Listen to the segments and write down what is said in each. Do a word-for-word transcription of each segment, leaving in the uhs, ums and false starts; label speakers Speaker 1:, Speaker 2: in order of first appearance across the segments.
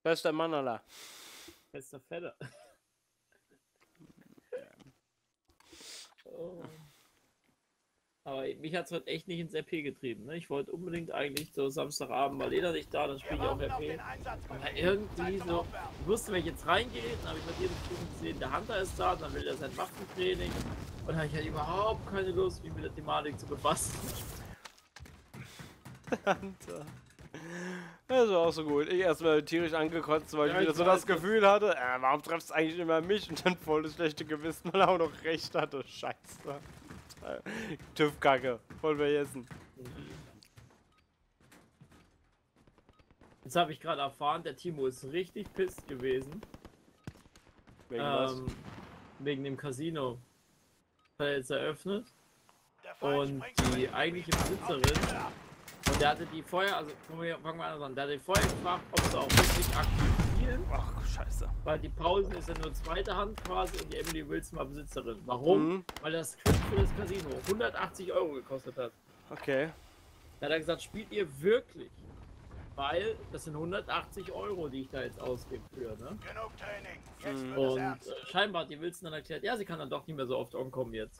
Speaker 1: Bester Mann aller.
Speaker 2: Bester Feller. Oh. Aber mich hat es heute echt nicht ins R P getrieben. Ne? Ich wollte unbedingt eigentlich so Samstagabend mal Leder nicht da, dann spiele ich auch R P. Aber irgendwie so, ich wusste, wenn ich jetzt reingehe, dann habe ich bei dir bestimmt gesehen, der Hunter ist da, dann will er sein Waffentraining. Und dann habe ich halt überhaupt keine Lust, mich mit der Thematik zu befassen.
Speaker 1: Hunter. Das war auch so gut. Ich erstmal tierisch angekotzt, weil
Speaker 2: Ja,
Speaker 1: ich wieder
Speaker 2: ich
Speaker 1: so
Speaker 2: weiß,
Speaker 1: das Gefühl hatte, äh, warum treffst du eigentlich immer mich? Und dann voll das schlechte Gewissen, weil er auch noch recht hatte. Scheiße. TÜV-Kacke. Voll vergessen.
Speaker 2: Jetzt habe ich gerade erfahren, der Timo ist richtig pisst gewesen.
Speaker 1: Wegen
Speaker 2: ähm,
Speaker 1: was?
Speaker 2: Wegen dem Casino. Hat er jetzt eröffnet. Und die eigentliche Besitzerin. Und der hatte die vorher, also fangen wir, fangen wir an, der hatte vorher gefragt, ob sie auch wirklich aktiv spielen.
Speaker 1: Ach, scheiße.
Speaker 2: Weil die Pausen ist ja nur zweite Hand quasi und die Emily Wilson war Besitzerin. Warum?
Speaker 1: Mhm.
Speaker 2: Weil das Skript für das Casino hundertachtzig Euro gekostet hat.
Speaker 1: Okay.
Speaker 2: Da hat er gesagt, spielt ihr wirklich? Weil das sind hundertachtzig Euro, die ich da jetzt ausgebe für, ne?
Speaker 3: Genug Training. Jetzt
Speaker 1: Mhm.
Speaker 3: wird es
Speaker 2: Und
Speaker 3: ernst.
Speaker 2: äh, scheinbar hat die Wilson dann erklärt, ja, sie kann dann doch nicht mehr so oft ankommen jetzt.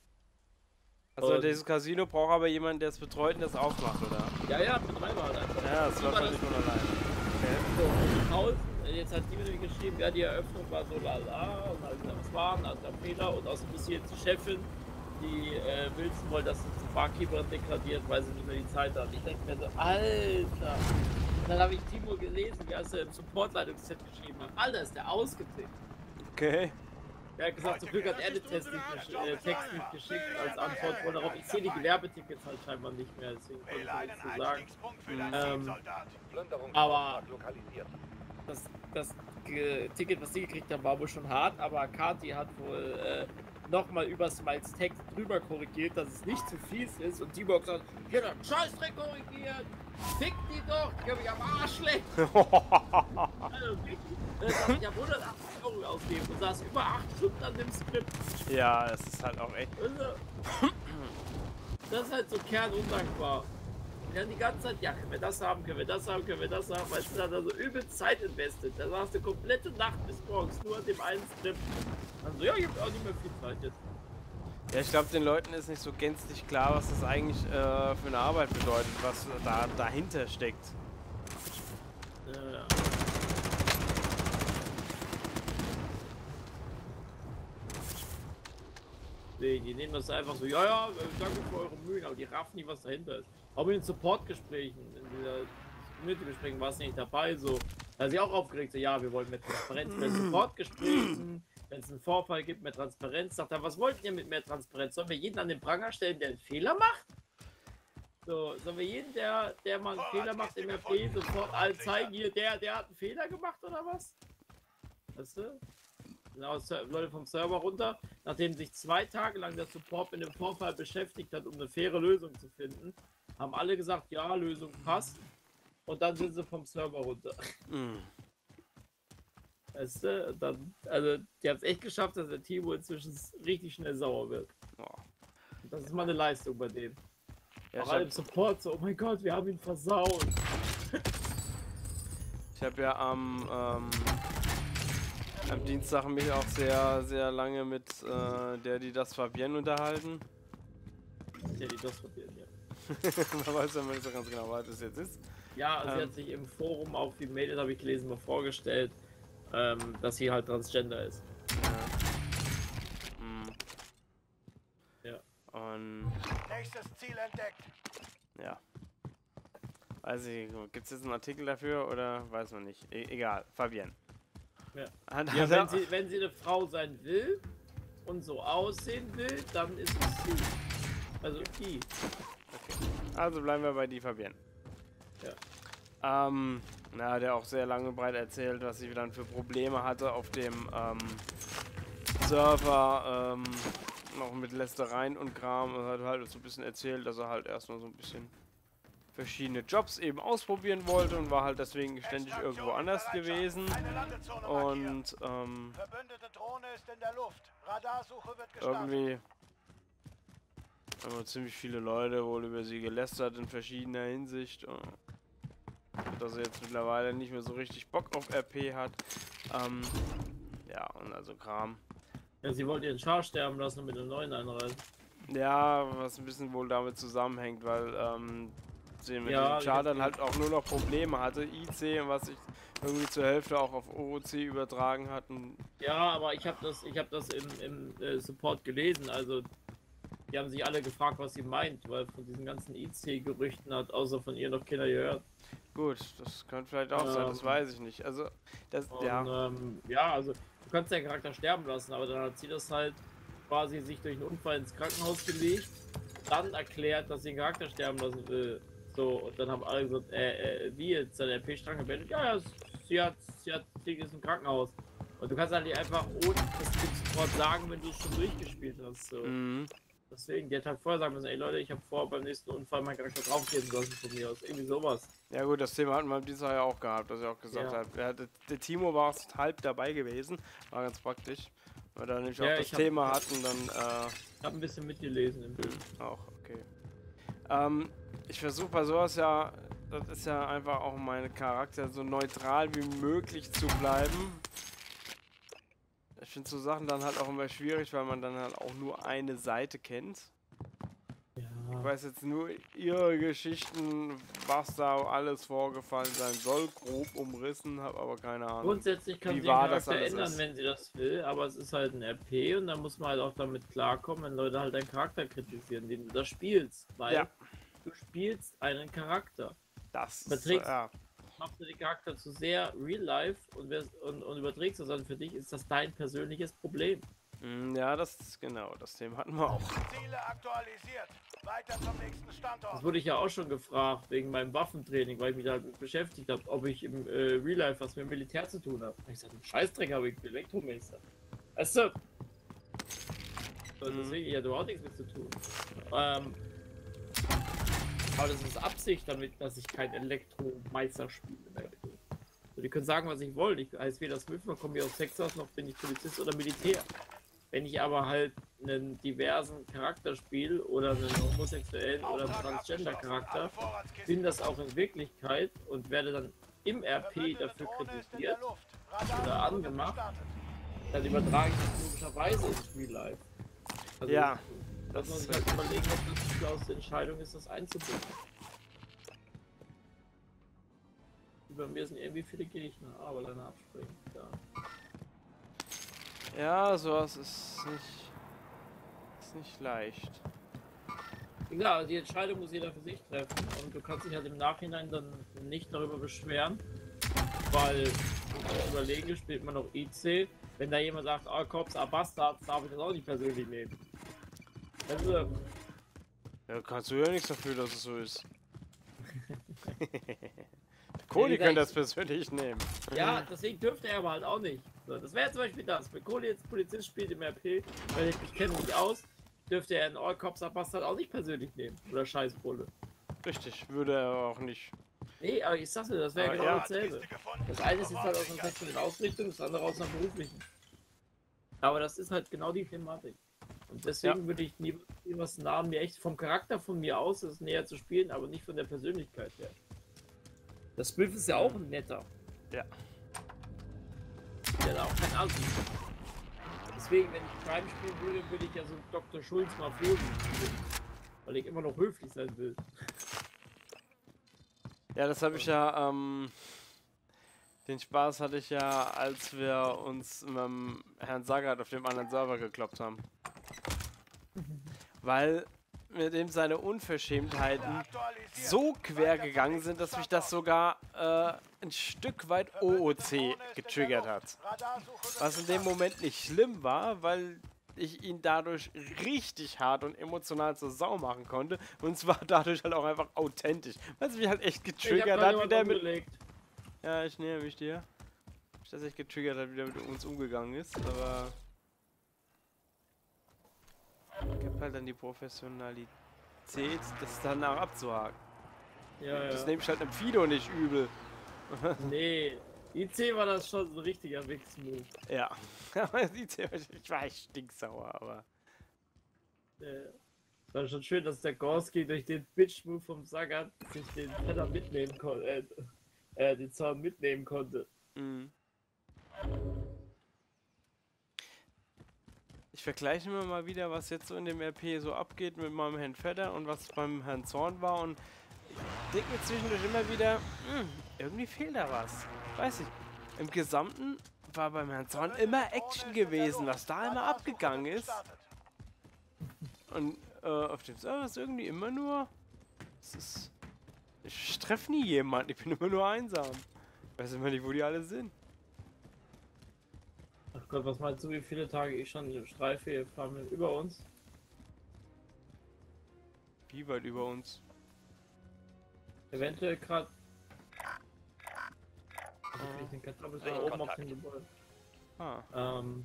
Speaker 1: Also
Speaker 2: Und-
Speaker 1: dieses Casino braucht aber jemanden, der es betreut und das aufmacht, oder?
Speaker 2: Ja, ja, Betreiber halt einfach.
Speaker 1: Ja, das läuft halt nicht von alleine. Okay.
Speaker 2: So, und die Pausen, jetzt hat die mir geschrieben, ja, die Eröffnung war so lala, und halt, was war, und hat der Fehler, und außerdem ist sie jetzt die Chefin, die äh, Wilson wollte, dass sie zur Barkeeperin degradiert, weil sie nicht mehr die Zeit hat. Ich denke mir so, Alter! Und dann habe ich Timo gelesen, wie er es im Supportleitungset geschrieben hat. Alter, ist der ausgetickt.
Speaker 1: Okay.
Speaker 2: Er hat gesagt, zum Glück hat er den Test nicht gesch- äh, Text nicht geschickt als Antwort wohl darauf. Ich sehe die Gewerbetickets halt scheinbar nicht mehr, deswegen konnte ich
Speaker 3: Wähle
Speaker 2: nichts
Speaker 3: einen
Speaker 2: zu sagen.
Speaker 3: Einstiegspunkt für deinen
Speaker 2: Ähm,
Speaker 3: Teamsoldat.
Speaker 2: aber
Speaker 4: lokalisiert.
Speaker 2: das, das Ge- Ticket, was sie gekriegt haben, war wohl schon hart, aber Kati hat wohl äh, nochmal über Smiles Text drüber korrigiert, dass es nicht zu fies ist und Timo hat gesagt, ich hab den Scheißdreck korrigiert, fick die doch, ich hab mich am Arsch lecken. Also wirklich, das hab ich hab hundertachtzig Euro ausgegeben und saß über acht Stunden an dem Skript.
Speaker 1: Ja, es ist halt auch echt.
Speaker 2: Also, das ist halt so kernundankbar. Wir haben die ganze Zeit, ja, können wir das haben, können wir das haben, können wir das haben, weißt du, da hat er so übel Zeit investiert. Da saß eine komplette Nacht bis morgens nur an dem einen Skript. Also ja, ich hab auch nicht mehr viel Zeit jetzt.
Speaker 1: Ja, ich glaube, den Leuten ist nicht so gänzlich klar, was das eigentlich äh, für eine Arbeit bedeutet, was da dahinter steckt.
Speaker 2: Ja, ja. Nee, die nehmen das einfach so, ja, ja, danke für eure Mühen, aber die raffen nicht, was dahinter ist. Auch in den Support-Gesprächen, in dieser Community-Gesprächen war es nicht dabei, so. Da ist sie auch aufgeregt, so, ja, wir wollen mehr Transparenz bei Support-Gesprächen, wenn es einen Vorfall gibt, mehr Transparenz. Sagt er, was wollt ihr mit mehr Transparenz? Sollen wir jeden an den Pranger stellen, der einen Fehler macht? So, sollen wir jeden, der, der mal einen Fehler macht im R P, sofort allen zeigen, hier, der, der hat einen Fehler gemacht oder was? Weißt du? Genau, Leute vom Server runter, nachdem sich zwei Tage lang der Support mit dem Vorfall beschäftigt hat, um eine faire Lösung zu finden, haben alle gesagt, ja, Lösung passt. Und dann sind sie vom Server runter.
Speaker 1: Mm.
Speaker 2: Weißt du, dann, also die haben es echt geschafft, dass der Timo inzwischen richtig schnell sauer wird.
Speaker 1: Oh.
Speaker 2: Das ist mal eine Leistung bei denen.
Speaker 1: Ja,
Speaker 2: Auch
Speaker 1: ich
Speaker 2: alle im
Speaker 1: habe
Speaker 2: Support so, oh mein Gott, wir haben ihn versaut.
Speaker 1: hab ja am, ähm, am Dienstag mich auch sehr, sehr lange mit äh, der, die das Fabienne unterhalten.
Speaker 2: Ja, die das probieren, ja.
Speaker 1: Man weiß ja nicht so ganz genau, was das jetzt ist.
Speaker 2: Ja, sie
Speaker 1: Ähm.
Speaker 2: hat sich im Forum auf die Mail, habe ich gelesen, mal vorgestellt, ähm, dass sie halt Transgender ist.
Speaker 1: Ja. Mm.
Speaker 2: Ja.
Speaker 1: Und
Speaker 3: Nächstes Ziel entdeckt.
Speaker 1: ja. Weiß ich, gibt es jetzt einen Artikel dafür oder weiß man nicht? E egal, Fabienne.
Speaker 2: Ja.
Speaker 1: Hat,
Speaker 2: Ja,
Speaker 1: hat
Speaker 2: wenn
Speaker 1: er-
Speaker 2: sie, wenn sie eine Frau sein will und so aussehen will, dann ist es sie. Also die.
Speaker 1: Also bleiben wir bei die Fabienne.
Speaker 2: Ja.
Speaker 1: Ähm, na, hat er auch sehr lange und breit erzählt, was sie dann für Probleme hatte auf dem ähm, Server, ähm, noch mit Lästereien und Kram. Er hat halt so ein bisschen erzählt, dass er halt erstmal so ein bisschen verschiedene Jobs eben ausprobieren wollte und war halt deswegen ständig irgendwo anders gewesen.
Speaker 3: Eine Landezone markiert.
Speaker 1: Und ähm,
Speaker 3: Verbündete Drohne ist in der Luft. Radarsuche wird gestartet.
Speaker 1: irgendwie haben ziemlich viele Leute wohl über sie gelästert in verschiedener Hinsicht. dass er jetzt mittlerweile nicht mehr so richtig Bock auf R P hat. Ähm, ja, und also Kram.
Speaker 2: Ja, sie wollte ihren Char sterben lassen und mit einem neuen einreißen.
Speaker 1: Ja, was ein bisschen wohl damit zusammenhängt, weil ähm, sie mit
Speaker 2: Ja,
Speaker 1: dem Char
Speaker 2: ich
Speaker 1: dann
Speaker 2: hab-
Speaker 1: halt auch nur noch Probleme hatte. I C, was sich irgendwie zur Hälfte auch auf O O C übertragen hatten.
Speaker 2: Ja, aber ich habe das, ich habe das im, im äh, Support gelesen. Also die haben sich alle gefragt, was sie meint, weil von diesen ganzen I C-Gerüchten hat außer von ihr noch keiner gehört.
Speaker 1: Gut, das könnte vielleicht auch sein, das
Speaker 2: Ähm,
Speaker 1: weiß ich nicht. Also, das,
Speaker 2: Und
Speaker 1: ja.
Speaker 2: ähm, ja, also du kannst deinen Charakter sterben lassen, aber dann hat sie das halt quasi sich durch einen Unfall ins Krankenhaus gelegt, dann erklärt, dass sie den Charakter sterben lassen will. So, und dann haben alle gesagt, äh, äh wie jetzt, seine R P-Strang gebeendet? Ja, ja, sie hat, sie hat, sie ist im Krankenhaus. Und du kannst halt nicht einfach ohne das sofort sagen, wenn du es schon durchgespielt hast. So.
Speaker 1: Mhm.
Speaker 2: Deswegen, die hat halt vorher sagen müssen, ey Leute, ich habe vor, beim nächsten Unfall meinen Charakter draufgeben lassen von mir aus. Irgendwie sowas.
Speaker 1: Ja gut, das Thema hatten wir dieser ja auch gehabt, dass er auch gesagt
Speaker 2: Ja.
Speaker 1: hat, er hatte, der Timo war erst halb dabei gewesen, war ganz praktisch. Weil wir da nämlich
Speaker 2: Ja,
Speaker 1: auch das
Speaker 2: ich hab-
Speaker 1: Thema hatten, dann äh,
Speaker 2: Ich habe ein bisschen mitgelesen im Bild.
Speaker 1: auch, okay. Ähm, ich versuche bei sowas ja, das ist ja einfach auch mein Charakter, so neutral wie möglich zu bleiben. Ich finde so Sachen dann halt auch immer schwierig, weil man dann halt auch nur eine Seite kennt. Ich
Speaker 2: Ja.
Speaker 1: weiß jetzt nur ihre Geschichten, was da alles vorgefallen sein soll, grob umrissen, habe aber keine Ahnung.
Speaker 2: Grundsätzlich kann
Speaker 1: Wie
Speaker 2: sie den
Speaker 1: wahr das
Speaker 2: Charakter
Speaker 1: alles
Speaker 2: ändern,
Speaker 1: ist.
Speaker 2: wenn sie das will, aber es ist halt ein R P und da muss man halt auch damit klarkommen, wenn Leute halt deinen Charakter kritisieren, den du da spielst, weil
Speaker 1: Ja.
Speaker 2: du spielst einen Charakter.
Speaker 1: Das ist,
Speaker 2: Überträgst-
Speaker 1: ja,
Speaker 2: Machst du den Charakter zu sehr real life und, wirst- und, und überträgst das dann für dich, ist das dein persönliches Problem.
Speaker 1: Mm, ja, das ist genau, das Thema hatten wir auch.
Speaker 3: Ziele aktualisiert. Weiter zum nächsten
Speaker 2: Das
Speaker 3: Standort.
Speaker 2: wurde ich ja auch schon gefragt wegen meinem Waffentraining, weil ich mich damit beschäftigt habe, ob ich im äh, Real Life was mit dem Militär zu tun habe. Ich sagte, Scheißdreck habe ich, Elektromeister. Weißt du? So,
Speaker 1: Mhm.
Speaker 2: deswegen, ja, du hast nichts mit zu tun. Ähm, aber das ist Absicht damit, dass ich kein Elektromeister spiele. So, die können sagen, was ich wollte. Ich heiße weder Smith, noch komme ich aus Texas, noch bin ich Polizist oder Militär. Wenn ich aber halt einen diversen Charakter spiele oder einen homosexuellen oder einen Transgender-Charakter, bin das auch in Wirklichkeit und werde dann im R P dafür kritisiert oder angemacht, dann übertrage ich das logischerweise ins Real Life. Also,
Speaker 1: Ja,
Speaker 2: dass man
Speaker 1: das
Speaker 2: sich halt überlegen, ob das die schlauste Entscheidung ist, das einzubinden. Über mir sind irgendwie viele Gegner, aber dann abspringen. Ja.
Speaker 1: Ja, sowas ist nicht, ist nicht leicht.
Speaker 2: Egal, die Entscheidung muss jeder für sich treffen und du kannst dich halt im Nachhinein dann nicht darüber beschweren, weil du kannst überlegen, spielt man noch I C, wenn da jemand sagt, oh Cops, ah Bastards, darf ich das auch nicht persönlich nehmen. Also,
Speaker 1: Ja, kannst du ja nichts dafür, dass es so ist. Kohli
Speaker 2: gesagt,
Speaker 1: könnte
Speaker 2: ich-
Speaker 1: das persönlich nehmen.
Speaker 2: ja, deswegen dürfte er aber halt auch nicht. So, das wäre zum Beispiel das, wenn Kohli jetzt Polizist spielt im R P, weil ich mich kenne nicht aus, dürfte er einen All Cops, ah Bastard auch nicht persönlich nehmen. Oder Scheißbulle.
Speaker 1: Richtig, würde er auch nicht.
Speaker 2: Nee, aber ich sag's dir, das wäre
Speaker 1: Aber
Speaker 2: genau
Speaker 1: ja.
Speaker 2: dasselbe. Das eine ist jetzt halt aus einer sexuellen Ausrichtung, das andere aus einer beruflichen. Aber das ist halt genau die Thematik. Und deswegen würde ich nie was nahen, mir echt vom Charakter von mir aus, das näher zu spielen, aber nicht von der Persönlichkeit her. Das Smith ist ja auch ein netter.
Speaker 1: Ja.
Speaker 2: Der hat auch kein Assi. Deswegen, wenn ich Crime spielen würde, würde ich ja so Doktor Schulz Mafiosi spielen. Weil ich immer noch höflich sein will.
Speaker 1: Ja, das habe ich ja, ähm, den Spaß hatte ich ja, als wir uns mit dem Herrn Sagat auf dem anderen Server gekloppt haben. Weil mit dem seine Unverschämtheiten so quer gegangen sind, dass mich das sogar äh, ein Stück weit O O C getriggert hat. Was in dem Moment nicht schlimm war, weil ich ihn dadurch richtig hart und emotional zur Sau machen konnte. Und zwar dadurch halt auch einfach authentisch. Weil es mich halt echt
Speaker 2: Ich hab
Speaker 1: getriggert
Speaker 2: da
Speaker 1: hat,
Speaker 2: jemand
Speaker 1: wie der mit...
Speaker 2: umgelegt.
Speaker 1: Ja, ich näher mich dir. Ich das echt getriggert hat, wie der mit uns umgegangen ist, aber... Ich hab halt dann die Professionalität, das danach abzuhaken.
Speaker 2: Ja, ja.
Speaker 1: Das nehme ich halt einem Fido nicht übel.
Speaker 2: Nee, I C war das schon so ein richtiger Wix-Move.
Speaker 1: Ja. Aber ich war echt stinksauer, aber...
Speaker 2: Äh, war schon schön, dass der Gorski durch den Bitch-Move vom Sagat sich den Teller mitnehmen konnte. Äh, äh, den Zaun mitnehmen konnte.
Speaker 1: Mhm. Ich vergleiche immer mal wieder, was jetzt so in dem R P so abgeht mit meinem Herrn Vetter und was beim Herrn Zorn war, und ich denke mir zwischendurch immer wieder, hm, irgendwie fehlt da was. Weiß ich. Im Gesamten war beim Herrn Zorn immer Action gewesen, was da immer abgegangen ist. Und äh, auf dem Server ist irgendwie immer nur... Es ist... Ich treffe nie jemanden, ich bin immer nur einsam. Ich weiß immer nicht, wo die alle sind.
Speaker 2: Ach Gott, was meinst du, wie viele Tage ich schon im Streife fahren will? Über uns?
Speaker 1: Wie weit über uns?
Speaker 2: Eventuell gerade. Also ich den Kartoffel da oben auf dem Gebäude.
Speaker 1: Ah.
Speaker 2: Ähm,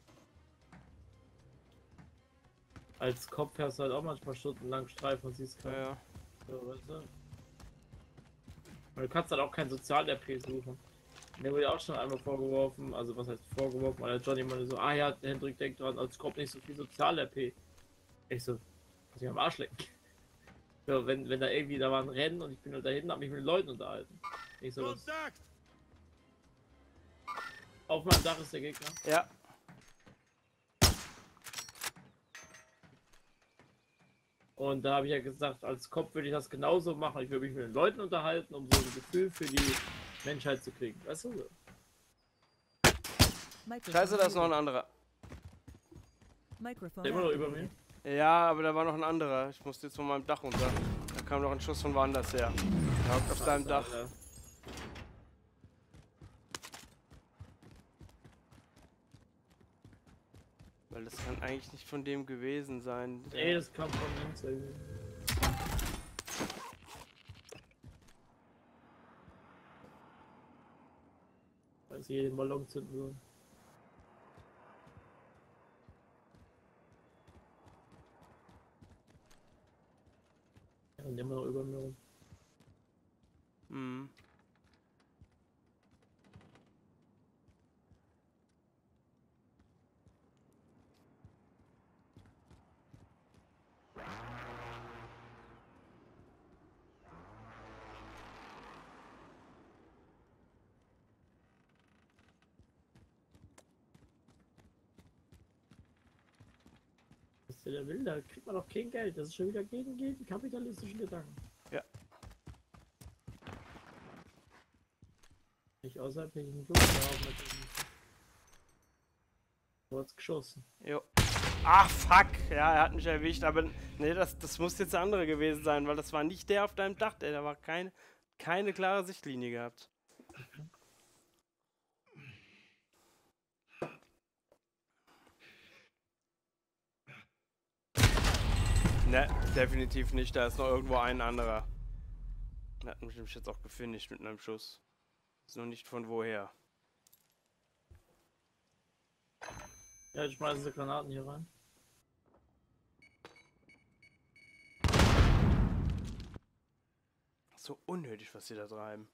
Speaker 2: als Kopf hast du halt auch manchmal stundenlang Streifen und siehst
Speaker 1: Ja,
Speaker 2: keinen.
Speaker 1: ja.
Speaker 2: So, weißt du? Und du kannst halt auch kein Sozial-R P suchen. Mir wurde auch schon einmal vorgeworfen, also was heißt vorgeworfen, weil der Johnny meinte so, ah ja, der Hendrik denkt dran, als kommt nicht so viel Sozial-R P. Ich so, muss ich am Arsch lecken. So, wenn, wenn da irgendwie, da war ein Rennen und ich bin halt da hinten, hab mich mit den Leuten unterhalten. Ich so, das, auf meinem Dach ist der Gegner.
Speaker 1: Ja.
Speaker 2: Und da habe ich ja gesagt, als Kopf würde ich das genauso machen. Ich würde mich mit den Leuten unterhalten, um so ein Gefühl für die Menschheit zu kriegen. Weißt du?
Speaker 1: Scheiße, da ist noch ein anderer.
Speaker 2: Der immer noch über mir.
Speaker 1: Ja, aber da war noch ein anderer. Ich musste jetzt von meinem Dach runter. Da kam noch ein Schuss von woanders her. Der hockt auf deinem Dach.
Speaker 2: Alter.
Speaker 1: Weil das kann eigentlich nicht von dem gewesen sein.
Speaker 2: Nee, das kam von links irgendwie. Weil sie jeden Ballon zünden sollen. Ja, und immer noch über mir rum.
Speaker 1: Mhm.
Speaker 2: Was der will, da kriegt man doch kein Geld. Das ist schon wieder gegen jeden kapitalistischen Gedanken.
Speaker 1: Ja.
Speaker 2: Nicht außerhalb welchen Flughafen mit dem kurz geschossen.
Speaker 1: Jo. Ach, fuck. Ja, er hat mich erwischt. Aber nee, das, das muss jetzt der andere gewesen sein, weil das war nicht der auf deinem Dach. Der, der war keine, keine klare Sichtlinie gehabt. Ne, definitiv nicht. Da ist noch irgendwo ein anderer. Der hat mich nämlich jetzt auch gefinisht mit einem Schuss. Ist nur nicht von woher.
Speaker 2: Ja, ich schmeiße die Granaten hier rein.
Speaker 1: So unnötig, was sie da treiben.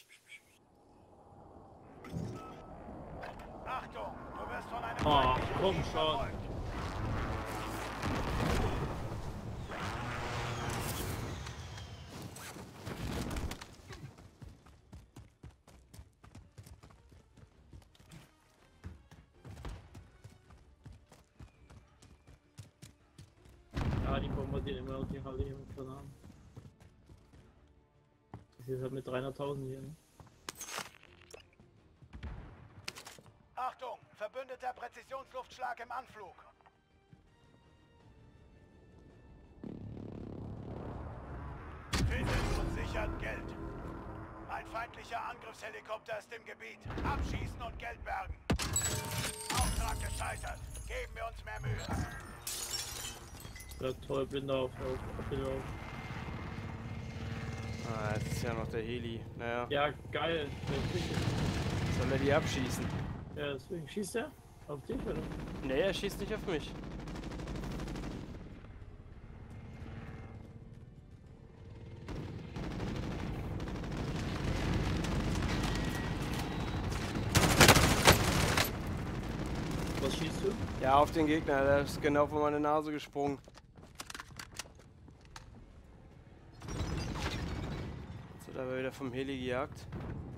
Speaker 3: Achtung, du wirst von einem
Speaker 2: Oh,
Speaker 3: feindlichen
Speaker 2: komm
Speaker 3: Team
Speaker 2: schon.
Speaker 3: verfolgt.
Speaker 2: Ja, die bombardieren immer noch die Halle hier mit Granaten. Das ist halt mit dreihunderttausend hier, ne?
Speaker 3: Achtung, verbündeter Präzisionsluftschlag im Anflug. Findet und sichert Geld. Ein feindlicher Angriffshelikopter ist im Gebiet. Abschießen und Geld bergen. Auftrag gescheitert. Geben wir uns mehr Mühe.
Speaker 2: Ja, toll, Blinde auf, auf, Blinde auf.
Speaker 1: Ah, jetzt ist ja noch der Heli. Naja,
Speaker 2: Ja, geil.
Speaker 1: soll er die abschießen?
Speaker 2: Ja, deswegen schießt er auf dich, oder?
Speaker 1: Nee, er schießt nicht auf mich.
Speaker 2: Was schießt du?
Speaker 1: Ja, auf den Gegner. Der ist genau vor meine Nase gesprungen. Jetzt wird aber wieder vom Heli gejagt.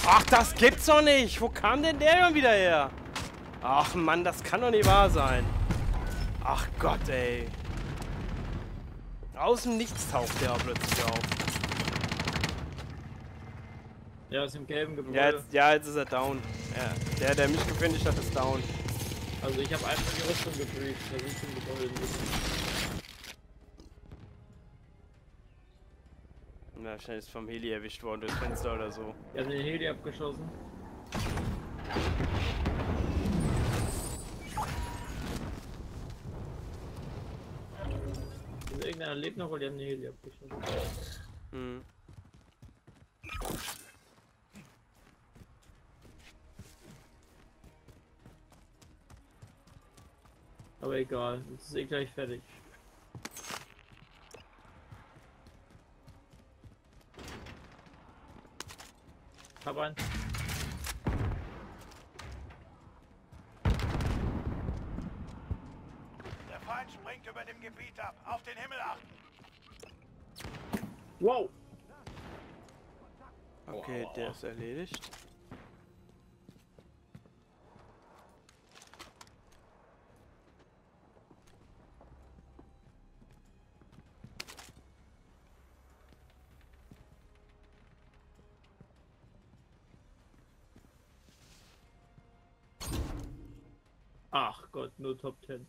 Speaker 1: Ach, das gibt's doch nicht! Wo kam denn der schon wieder her? Ach Mann, das kann doch nicht wahr sein. Ach Gott, ey. Aus dem Nichts taucht der plötzlich auf.
Speaker 2: Ja, ist im gelben Gebäude.
Speaker 1: Ja jetzt, ja, jetzt ist er down. Ja, der, der mich gefinisht hat, ist down.
Speaker 2: Also ich habe einfach die Rüstung gebrieft. Der sitzt im Gebäude nicht.
Speaker 1: Na, wahrscheinlich ist vom Heli erwischt worden durchs Fenster oder so.
Speaker 2: Wir haben den Heli abgeschossen. Ist irgendeiner lebt noch, weil die haben den Heli abgeschossen.
Speaker 1: Hm.
Speaker 2: Aber egal, es ist eh gleich fertig. Hab einen.
Speaker 3: Der Feind springt über dem Gebiet ab. Auf den Himmel achten.
Speaker 2: Wow!
Speaker 1: Okay, der ist erledigt.
Speaker 2: Ach Gott, nur Top zehn.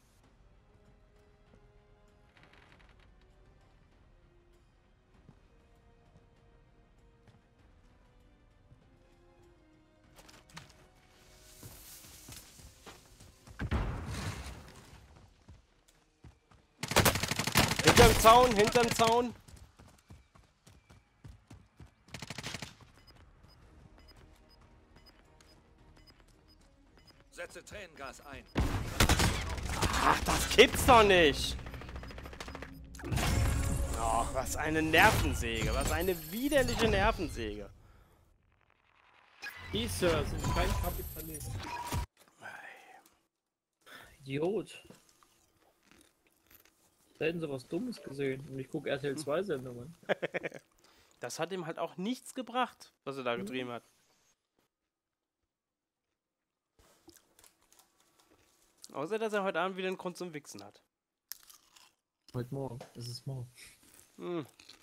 Speaker 1: Hinterm Zaun, hinterm Zaun.
Speaker 4: Setze Tränengas ein.
Speaker 1: Ach, das gibt's doch nicht. Ach, was eine Nervensäge. Was eine widerliche Nervensäge.
Speaker 2: Die Sir sind kein Kapitalist. Idiot. Da hätten sie was Dummes gesehen. Und ich gucke R T L zwei Sendungen.
Speaker 1: Das hat ihm halt auch nichts gebracht, was er da getrieben hat. Außer, dass er heute Abend wieder einen Grund zum Wichsen hat.
Speaker 2: Heute Morgen. Es ist morgen.
Speaker 1: Hm.